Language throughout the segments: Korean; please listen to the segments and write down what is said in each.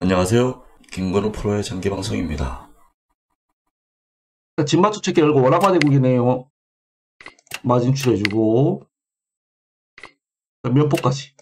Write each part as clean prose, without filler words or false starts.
안녕하세요. 김건우 프로의 장기방송입니다. 진맞추 체크 열고 월화마대국이네요. 마진출해주고 면포까지.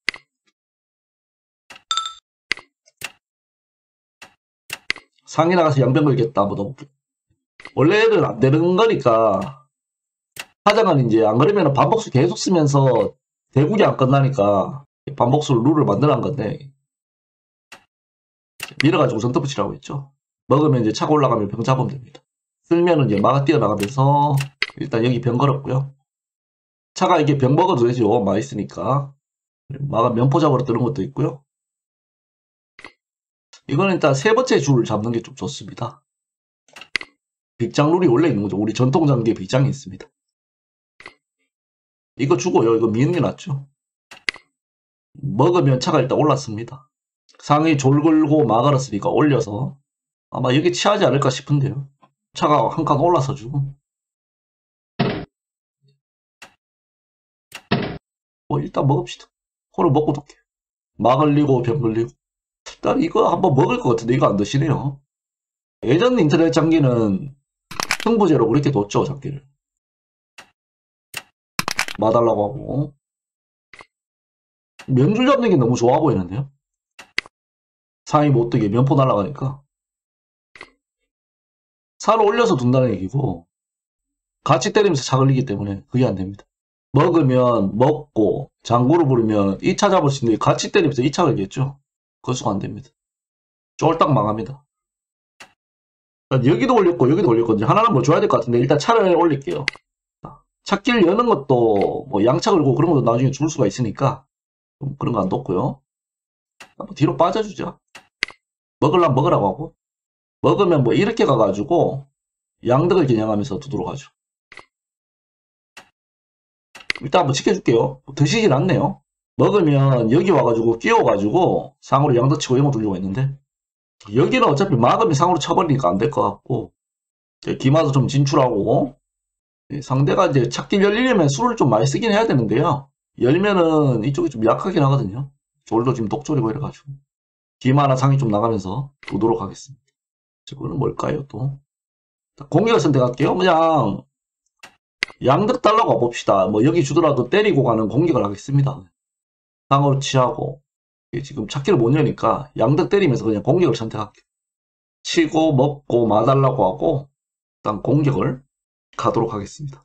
상이 나가서 양변 걸겠다. 한번 넣어볼게. 원래는 안 되는 거니까 하장은 이제 안 그러면 반복수 계속 쓰면서 대국이 안 끝나니까 반복수로 룰을 만들어낸 건데 밀어가지고 전투 붙이라고 했죠. 먹으면 이제 차고 올라가면 병 잡으면 됩니다. 쓸면은 이제 마가 뛰어나가면서 일단 여기 병 걸었고요. 차가 이게 병 먹어도 되죠. 마 있으니까. 마가 면포 잡으러 뜨는 것도 있고요. 이거는 일단 세 번째 줄을 잡는 게 좀 좋습니다. 빅장 룰이 원래 있는 거죠. 우리 전통 장기에 빅장이 있습니다. 이거 주고요. 이거 미는 게 낫죠. 먹으면 차가 일단 올랐습니다. 상이 졸 걸고 마 걸었으니까 올려서 아마 여기 취하지 않을까 싶은데요. 차가 한 칸 올라서 주고 일단 먹읍시다. 코를 먹고 독해. 마 걸리고 병 걸리고 일단 이거 한번 먹을 것 같은데 이거 안 드시네요. 예전 인터넷 장기는 승부제로 그렇게 뒀죠. 장기를 마 달라고 하고 면줄 잡는 게 너무 좋아 보이는데요. 상이 못 뜨게 면포 날아가니까 살을 올려서 둔다는 얘기고 같이 때리면서 차 걸리기 때문에 그게 안 됩니다. 먹으면 먹고 장구를 부르면 2차 잡을 수 있는데 같이 때리면서 2차 걸겠죠. 그수가 안 됩니다. 쫄딱 망합니다. 여기도 올렸고 여기도 올렸거든요. 하나는 뭐 줘야 될 것 같은데 일단 차를 올릴게요. 차길 여는 것도 뭐 양차 걸고 그런 것도 나중에 줄 수가 있으니까 그런 거 안 뒀고요. 한번 뒤로 빠져주죠. 먹으려면 먹으라고 하고 먹으면 뭐 이렇게 가가지고 양덕을 겨냥하면서 두도록 하죠. 일단 한번 지켜줄게요. 드시진 않네요. 먹으면 여기 와가지고 끼워가지고 상으로 양덕 치고 이런 거 두려고 했는데 여기는 어차피 막으면 상으로 쳐버리니까 안 될 것 같고 기마도 좀 진출하고 상대가 이제 찾길 열리려면 술을 좀 많이 쓰긴 해야 되는데요. 열면은 이쪽이 좀 약하긴 하거든요. 졸도 지금 독졸이고 이래가지고 기마나 상이 좀 나가면서 두도록 하겠습니다. 이거는 뭘까요 또? 공격을 선택할게요. 그냥 양득 달라고 와봅시다. 뭐 여기 주더라도 때리고 가는 공격을 하겠습니다. 상으로 취하고 지금 찾기를 못 여니까 양득 때리면서 그냥 공격을 선택할게요. 치고 먹고 마달라고 하고 일단 공격을 가도록 하겠습니다.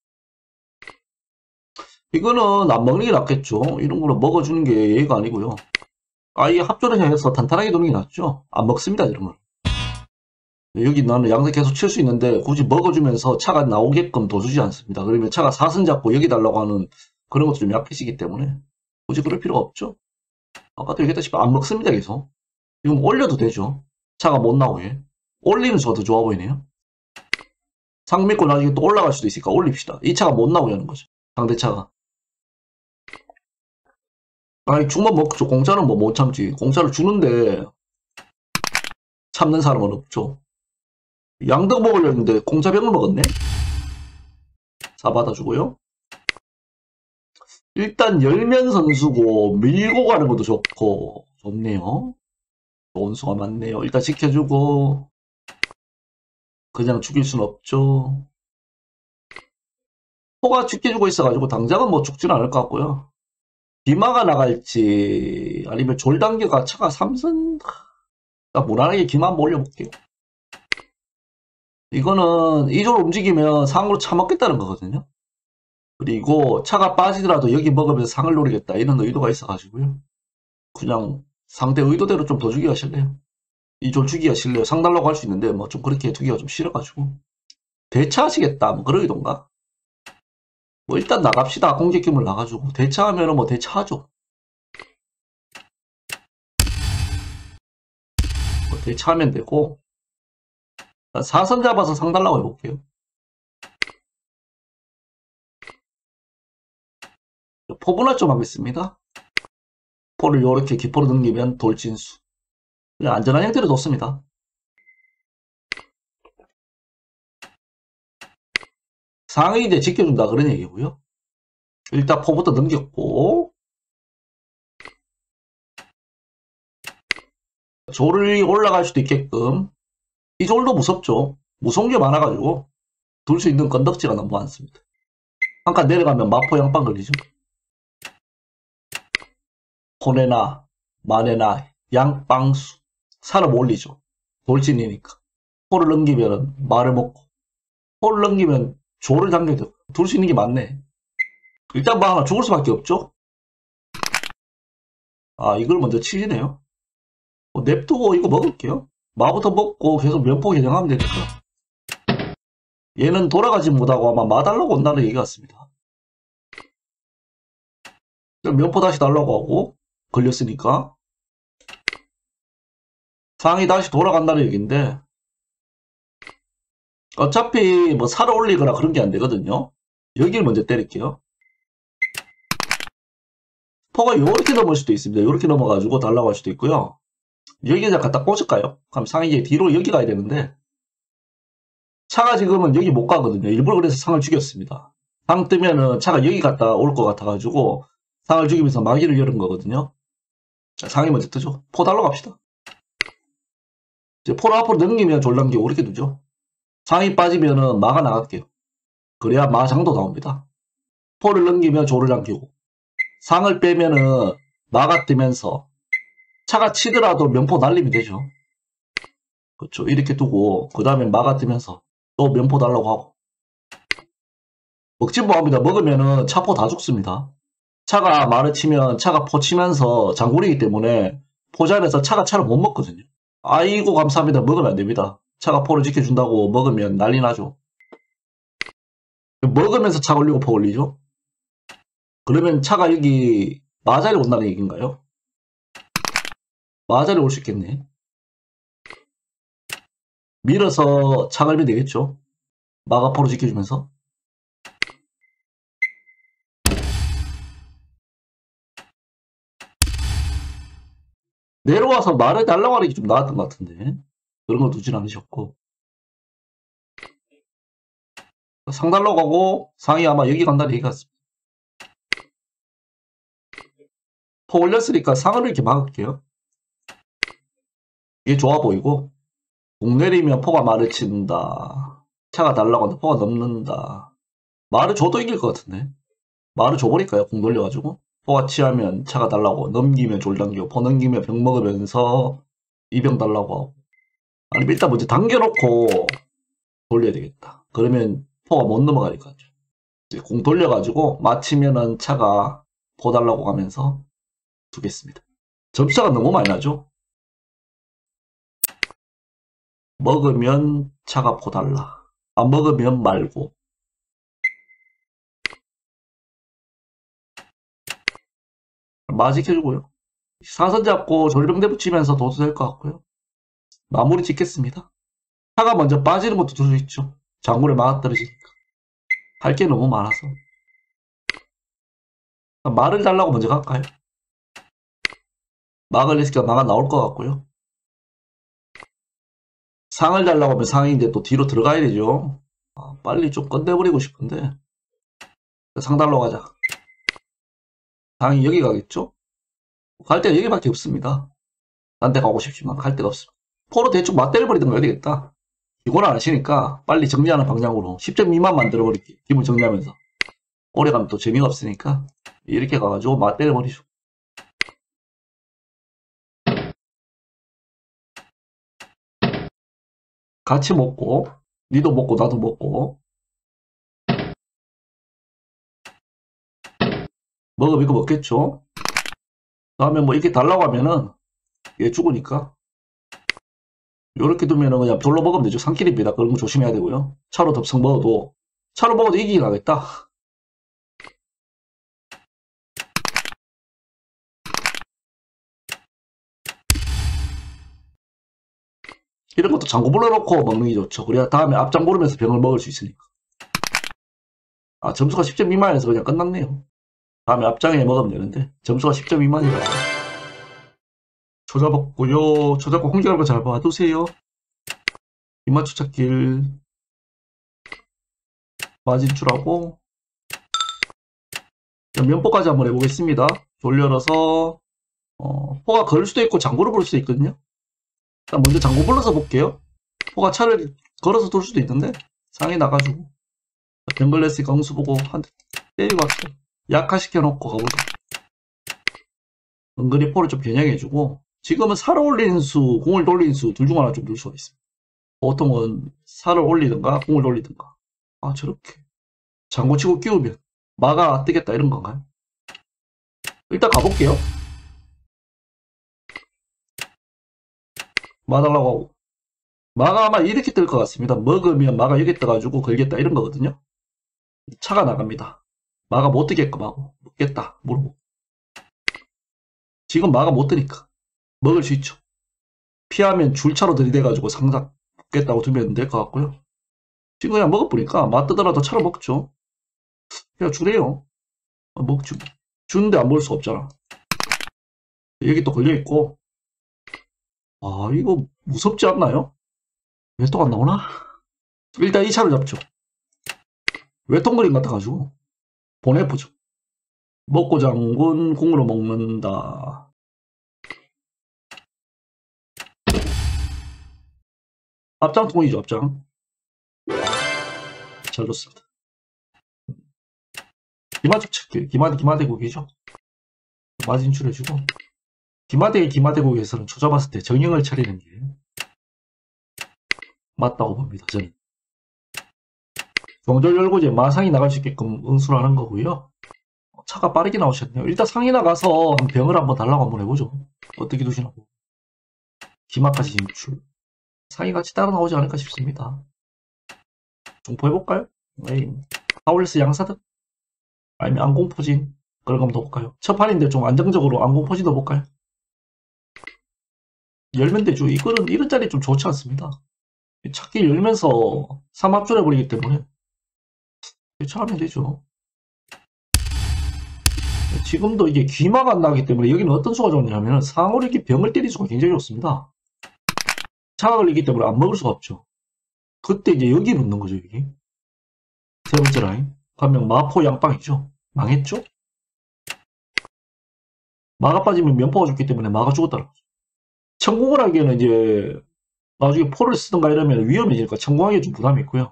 이거는 안 먹는 게 낫겠죠. 이런 거는 먹어주는 게 예의가 아니고요. 아예 합조를 해서 탄탄하게 두는 게 낫죠. 안 먹습니다 이런 걸. 여기 나는 양득 계속 칠 수 있는데 굳이 먹어주면서 차가 나오게끔 둬주지 않습니다. 그러면 차가 사선 잡고 여기 달라고 하는 그런 것도 좀 약해지기 때문에 굳이 그럴 필요가 없죠. 아까도 얘기했다시피 안 먹습니다 계속. 이건 올려도 되죠. 차가 못 나오게. 올리는 수가 더 좋아 보이네요. 상 믿고 나중에 또 올라갈 수도 있으니까 올립시다. 이 차가 못 나오게 하는 거죠. 상대차가. 아니 죽만 먹죠. 공짜는 뭐 못 참지. 공짜를 주는데 참는 사람은 없죠. 양득 먹으려 했는데 공짜병을 먹었네. 사 받아주고요. 일단 열면 선수고 밀고 가는 것도 좋고 좋네요. 좋은 수가 많네요. 일단 지켜주고 그냥 죽일 순 없죠. 포가 지켜주고 있어가지고 당장은 뭐 죽지는 않을 것 같고요. 기마가 나갈지 아니면 졸단계가 차가 삼선 무난하게 기마 한번 올려볼게요. 이거는 이쪽으로 움직이면 상으로 차먹겠다는 거거든요. 그리고 차가 빠지더라도 여기 먹으면서 상을 노리겠다 이런 의도가 있어가지고요. 그냥 상대 의도대로 좀 더 주기 하실래요? 이 좀 주기 하실래요? 상 달라고 할 수 있는데 뭐 좀 그렇게 두기가 좀 싫어가지고 대차하시겠다 뭐 그런 의도인가? 뭐 일단 나갑시다. 공격기물 나가지고 대차하면은 뭐 대차하죠. 뭐 대차하면 되고 사선 잡아서 상 달라고 해볼게요. 포분할 좀 하겠습니다. 포를 이렇게 기포로 넘기면 돌진수. 그냥 안전한 형태로 뒀습니다. 상이 이제 지켜준다 그런 얘기고요. 일단 포부터 넘겼고 졸이 올라갈 수도 있게끔. 이 졸도 무섭죠. 무서운 게 많아가지고 둘 수 있는 건덕지가 너무 많습니다. 한 칸 내려가면 마포 양빵 걸리죠. 포네나, 마네나, 양빵수. 사람 올리죠. 돌진이니까. 포를 넘기면 말을 먹고, 포를 넘기면 조를 당겨야 되고, 둘 수 있는 게 많네. 일단 뭐 하나 죽을 수밖에 없죠. 아, 이걸 먼저 치시네요. 냅두고 이거 먹을게요. 마부터 먹고 계속 면포 개정하면 되니까. 얘는 돌아가지 못하고 아마 마달라고 온다는 얘기 같습니다. 면포 다시 달라고 하고 걸렸으니까 상이 다시 돌아간다는 얘기인데 어차피 뭐 살아 올리거나 그런 게 안 되거든요. 여기를 먼저 때릴게요. 포가 요렇게 넘을 수도 있습니다. 요렇게 넘어가지고 달라고 할 수도 있고요. 여기에 갖다 꽂을까요? 그럼 상이 이제 뒤로 여기 가야 되는데 차가 지금은 여기 못 가거든요. 일부러 그래서 상을 죽였습니다. 상 뜨면은 차가 여기 갔다 올 것 같아가지고 상을 죽이면서 마기를 열은 거거든요. 자, 상이 먼저 뜨죠. 포 달러 갑시다. 이제 포를 앞으로 넘기면 졸랑기고 이렇게 두죠. 상이 빠지면은 마가 나갈게요. 그래야 마장도 나옵니다. 포를 넘기면 조를 남기고 상을 빼면은 마가 뜨면서 차가 치더라도 면포 날리면 되죠. 그렇죠. 이렇게 두고 그 다음에 마가 뜨면서 또 면포 달라고 하고 먹지 뭐합니다. 먹으면은 차포 다 죽습니다. 차가 말을 치면 차가 포 치면서 장군이기 때문에 포자에서 차가 차를 못 먹거든요. 아이고 감사합니다. 먹으면 안 됩니다. 차가 포를 지켜준다고 먹으면 난리 나죠. 먹으면서 차 걸리고 포 걸리죠. 그러면 차가 여기 마자리 온다는 얘기인가요? 마자리 올 수 있겠네. 밀어서 차 걸면 되겠죠. 마가 포로 지켜주면서. 내려와서 말을 달라고 하는 게 좀 나았던 것 같은데 그런 거 두진 않으셨고 상 달라고 하고 상이 아마 여기 간다는 얘기 같습니다. 포 올렸으니까 상을 이렇게 막을게요. 이게 좋아 보이고 공 내리면 포가 말을 친다. 차가 달라고 하는데 포가 넘는다. 말을 줘도 이길 것 같은데 말을 줘버릴까요? 공 돌려가지고 포가 치하면 차가 달라고 넘기면 졸 당기고 포 넘기면 병 먹으면서 이병 달라고 하고 아니면 일단 먼저 당겨놓고 돌려야 되겠다. 그러면 포가 못 넘어가니까 이제 공 돌려가지고 맞히면은 차가 포 달라고 가면서 두겠습니다. 점수차가 너무 많이 나죠? 먹으면 차가 포 달라. 안 먹으면 말고. 마 지켜주고요. 사선 잡고 조리병대 붙이면서 도수 될 것 같고요. 마무리 짓겠습니다. 차가 먼저 빠지는 것도 둘 수 있죠. 장군에 마가 떨어지니까. 할 게 너무 많아서. 말을 달라고 먼저 갈까요? 막을 했으니까 마가 나올 것 같고요. 상을 달라고 하면 상이 이제 또 뒤로 들어가야 되죠. 빨리 좀 건네버리고 싶은데. 상 달라고 가자. 상이 여기 가겠죠? 갈 데가 여기밖에 없습니다. 딴 데 가고 싶지만 갈 데가 없습니다. 포로 대충 맞대려버리던가 해야 되겠다. 이걸 안 하시니까 빨리 정리하는 방향으로 10점 미만 만들어버릴게요. 기분 정리하면서. 오래 가면 또 재미가 없으니까 이렇게 가가지고 맞대려버리죠. 같이 먹고 니도 먹고 나도 먹고 먹으면 이거 먹겠죠. 다음에 뭐 이렇게 달라고 하면은 얘 죽으니까 요렇게 두면은 그냥 돌로 먹으면 되죠. 산길입니다. 그런 거 조심해야 되고요. 차로 덥석 먹어도 차로 먹어도 이기긴 하겠다. 이런 것도 장구 불러놓고 먹는 게 좋죠. 그래야 다음에 앞장 고르면서 병을 먹을 수 있으니까. 점수가 10점 미만에서 그냥 끝났네요. 다음에 앞장에 먹으면 되는데 점수가 10점 미만이라서 초잡았고요. 초잡고 공격하는 거 잘 봐두세요. 입맞추 찾길 마진출하고 면포까지 한번 해보겠습니다. 돌려서 포가 걸 수도 있고 장구를 볼 수도 있거든요. 일단 먼저 장고 불러서 볼게요. 포가 차를 걸어서 돌 수도 있는데 상이 나가지고 병걸레스니까 응수 보고 한 대 때리고 합시다. 약화시켜놓고 가보자. 은근히 포를 좀 겨냥해주고 지금은 살을 올리는 수, 공을 돌리는 수 둘 중 하나 좀 넣을 수가 있습니다. 보통은 살을 올리든가 공을 돌리든가. 아 저렇게 장고 치고 끼우면 마가 뜨겠다 이런 건가요? 일단 가볼게요. 마 달라고 하고 마가 아마 이렇게 뜰 것 같습니다. 먹으면 마가 여기 떠가지고 걸겠다 이런 거거든요. 차가 나갑니다. 마가 못 뜨게끔 하고 먹겠다 물어보고 지금 마가 못 뜨니까 먹을 수 있죠. 피하면 줄차로 들이대가지고 상상 먹겠다고 두면 될 것 같고요. 지금 그냥 먹어보니까 마 뜨더라도 차로 먹죠. 그냥 주래요. 먹죠. 주는데 안 먹을 수 없잖아. 여기 또 걸려있고 아 이거 무섭지 않나요? 외통 안 나오나? 일단 이 차를 잡죠. 외통 그림 같아가지고 보내보죠. 먹고 장군 공으로 먹는다. 앞장 통이죠 앞장. 잘 뒀습니다. 기마적 칠게요. 기마대국이죠. 마진출해주고 기마대국에서는 초잡았을 때 정형을 차리는 게 맞다고 봅니다. 저는 명절 열고 이제 마상이 나갈 수 있게끔 응수를 하는 거고요. 차가 빠르게 나오셨네요. 일단 상이 나가서 한 병을 한번 달라고 한번 해보죠. 어떻게 두시나고. 기마까지 진출. 상이 같이 따라 나오지 않을까 싶습니다. 중포 해볼까요? 에이, 하울레스 양사득? 아니면 안공포진? 그걸 한번 넣어볼까요? 첫 판인데 좀 안정적으로 안공포진 넣어볼까요? 열면 되죠. 이거는 이런 자리 좀 좋지 않습니다. 찾기 열면서 삼합줄해버리기 때문에 대처하면 되죠. 지금도 이게 귀마가 안 나기 때문에 여기는 어떤 수가 좋냐면 상으로 이렇게 병을 때릴 수가 굉장히 좋습니다. 차가 걸리기 때문에 안 먹을 수가 없죠. 그때 이제 여기 붙는 거죠, 여기. 세 번째 라인. 가면 마포 양빵이죠. 망했죠? 마가 빠지면 면포가 죽기 때문에 마가 죽었다는 거죠. 천공을 하기에는 이제 나중에 포를 쓰던가 이러면 위험해지니까 천공하기에 좀 부담이 있고요.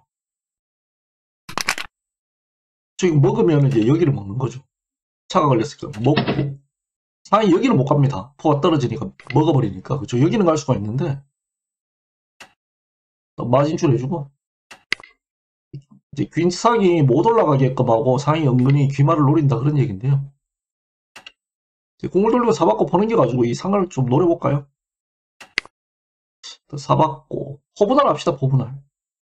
지금 먹으면 이제 여기를 먹는 거죠. 차가 걸렸으니까 먹고 상이 여기는 못 갑니다. 포가 떨어지니까 먹어버리니까 그렇죠. 여기는 갈 수가 있는데 마진출 해주고 이제 귀상이 못 올라가게끔 하고 상이 은근히 귀마를 노린다 그런 얘기인데요. 공을 돌리고 사받고 보는 게 가지고 이 상을 좀 노려볼까요? 사받고 포분할 합시다. 포분할.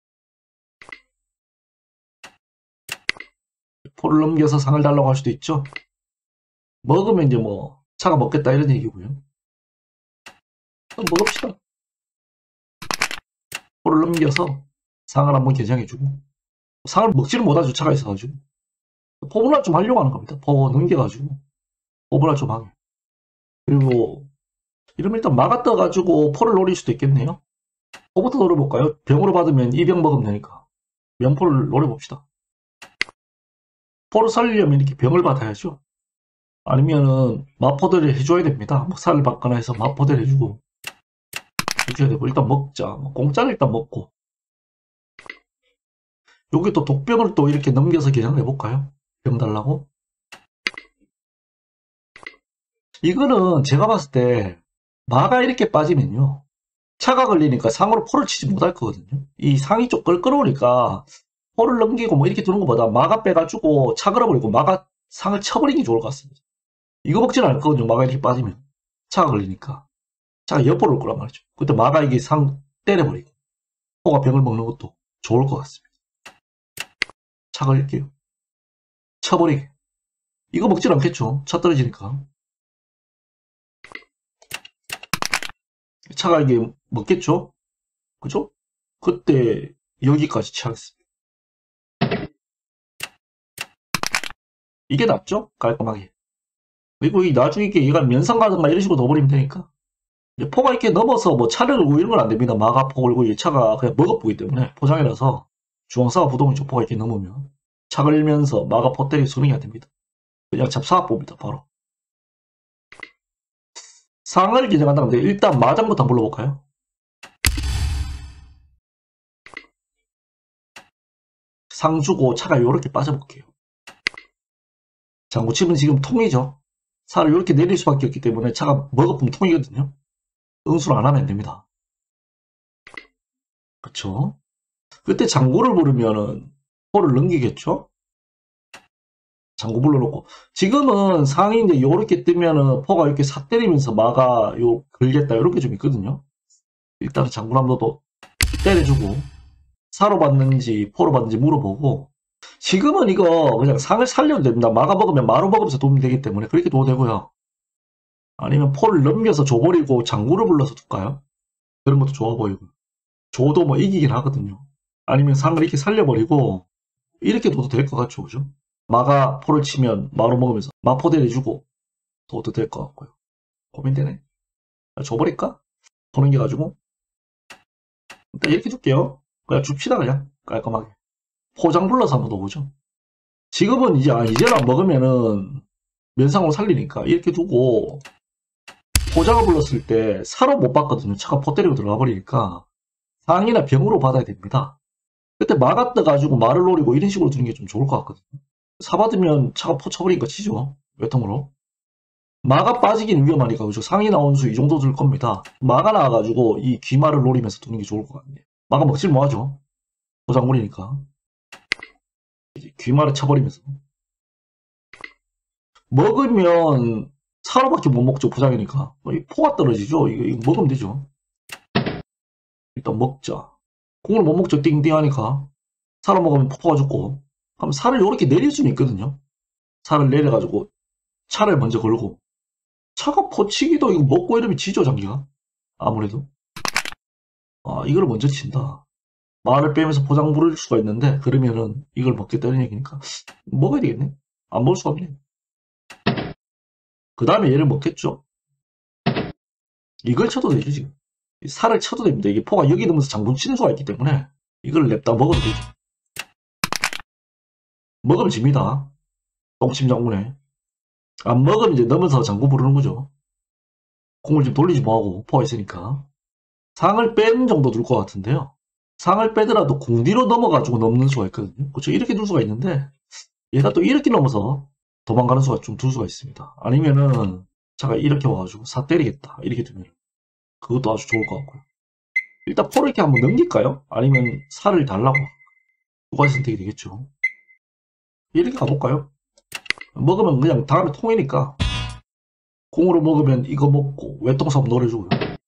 포를 넘겨서 상을 달라고 할 수도 있죠. 먹으면 이제 뭐 차가 먹겠다 이런 얘기고요. 그럼 먹읍시다. 포를 넘겨서 상을 한번 개장해주고 상을 먹지를 못하죠. 차가 있어가지고 포분할 좀 하려고 하는 겁니다. 포 넘겨가지고 포분할 좀 하게. 그리고 이러면 일단 마가 떠가지고 포를 노릴 수도 있겠네요. 포부터 노려볼까요? 병으로 받으면 이 병 먹으면 되니까 면포를 노려봅시다. 포를 살리려면 이렇게 병을 받아야죠. 아니면은 마포대를 해줘야 됩니다. 먹살을 받거나 해서 마포대를 해주고 해줘야 되고 일단 먹자. 공짜는 일단 먹고 여기 또 독병을 또 이렇게 넘겨서 개장해볼까요? 병 달라고? 이거는 제가 봤을 때 마가 이렇게 빠지면요 차가 걸리니까 상으로 포를 치지 못할 거거든요. 이 상이 좀 껄끄러우니까 포를 넘기고 뭐 이렇게 두는 것보다 마가 빼가지고 차 걸어버리고 마가 상을 쳐버리는 게 좋을 것 같습니다. 이거 먹지는 않을 거거든요. 마가 이렇게 빠지면 차가 걸리니까 차가 옆으로 올 거란 말이죠. 그때 마가 이게 상 때려버리고 포가 병을 먹는 것도 좋을 것 같습니다. 차 걸릴게요. 쳐버리게. 이거 먹진 않겠죠. 차 떨어지니까. 차가 이게 먹겠죠? 그죠? 그때 여기까지 치하겠습니다. 이게 낫죠? 깔끔하게. 그리고 이 나중에 이게 얘가 면상 가든가 이런 식으로 넣어버리면 되니까. 이제 포가 이렇게 넘어서 뭐 차를 걸고 이런 건 안 됩니다. 마가 포 걸고 이 차가 그냥 먹어보기 때문에 포장이라서 주황사가 부동이죠. 포가 이렇게 넘으면. 차 걸면서 마가 포 때리고 수능이 안 됩니다. 그냥 잡사봅니다. 바로. 상을 기장한다는데 일단 마장부터 한번 불러볼까요? 상 주고 차가 요렇게 빠져볼게요. 장구치면 지금 통이죠. 살을 요렇게 내릴 수밖에 없기 때문에 차가 먹어보면 통이거든요. 응수를 안 하면 됩니다. 그쵸? 그때 장구를 부르면은 포를 넘기겠죠? 장구 불러놓고. 지금은 상이 이제 요렇게 뜨면은 포가 이렇게 사 때리면서 마가 요 걸겠다. 요렇게 좀 있거든요. 일단은 장구남도도 때려주고, 사로 받는지 포로 받는지 물어보고, 지금은 이거 그냥 상을 살려도 됩니다. 마가 먹으면 마로 먹으면서 도움이 되기 때문에 그렇게 둬도 되고요. 아니면 포를 넘겨서 줘버리고 장구를 불러서 둘까요? 그런 것도 좋아 보이고. 줘도 뭐 이기긴 하거든요. 아니면 상을 이렇게 살려버리고 이렇게 둬도 될 것 같죠, 그죠? 마가 포를 치면 마로 먹으면서 마포 대내주고 둬도 될 것 같고요. 고민되네. 줘버릴까? 포 넘겨가지고 일단 이렇게 둘게요. 그냥 줍시다 그냥 깔끔하게. 포장 불러서 한번 넣어보죠. 지금은 이제는 안 먹으면은 면상으로 살리니까 이렇게 두고 포장을 불렀을 때 사로 못 받거든요. 차가 포 때리고 들어가 버리니까 상이나 병으로 받아야 됩니다. 그때 마가 떠가지고 말을 노리고 이런 식으로 두는 게 좀 좋을 것 같거든요. 사 받으면 차가 포 쳐버리니까 치죠. 외통으로. 마가 빠지긴 위험하니까 그죠. 상이 나온 수 이 정도 들 겁니다. 마가 나와가지고 이 귀마를 노리면서 두는 게 좋을 것 같네요. 마가 먹질 뭐하죠. 포장물이니까. 귀마를 쳐버리면서. 먹으면 사로밖에 못 먹죠. 포장이니까. 포가 떨어지죠. 이거 먹으면 되죠. 일단 먹자. 공을 못 먹죠. 띵띵 하니까. 사로 먹으면 포가 죽고. 그럼 살을 이렇게 내릴 수는 있거든요. 살을 내려가지고 차를 먼저 걸고. 차가 포치기도 이거 먹고 이러면 지죠, 장기가. 아무래도. 아, 이걸 먼저 친다. 말을 빼면서 포장 부를 수가 있는데, 그러면은 이걸 먹겠다는 얘기니까. 먹어야 되겠네. 안 먹을 수가 없네. 그 다음에 얘를 먹겠죠. 이걸 쳐도 되죠, 지금. 살을 쳐도 됩니다. 이게 포가 여기 넣으면서 장군 치는 수가 있기 때문에 이걸 냅다 먹어도 되죠. 먹으면 집니다. 똥침 장군에. 안 먹으면 이제 넣으면서 장군 부르는 거죠. 공을 좀 돌리지 뭐하고 포가 있으니까. 상을 빼는 정도 둘 것 같은데요. 상을 빼더라도 공 뒤로 넘어가지고 넘는 수가 있거든요. 그렇죠. 이렇게 둘 수가 있는데 얘가 또 이렇게 넘어서 도망가는 수가 좀 둘 수가 있습니다. 아니면은 차가 이렇게 와가지고 사 때리겠다. 이렇게 두면 그것도 아주 좋을 것 같고요. 일단 포를 이렇게 한번 넘길까요? 아니면 살을 달라고? 두 가지 선택이 되겠죠. 이렇게 가볼까요? 먹으면 그냥 다음에 통이니까 공으로 먹으면 이거 먹고 외통사업 노려주고요.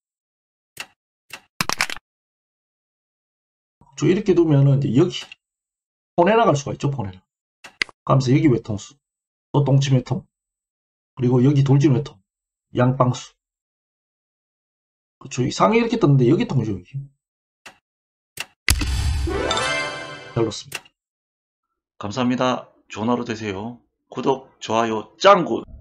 저 이렇게 두면은 이제 여기 포내 나갈 수가 있죠. 포내 가면서 여기 외통수 또 똥침 외통 그리고 여기 돌진 외통 양빵수 그쵸. 상에 이렇게 떴는데 여기 통이죠. 여기 잘 넣습니다. 감사합니다. 좋은 하루 되세요. 구독, 좋아요, 짱구!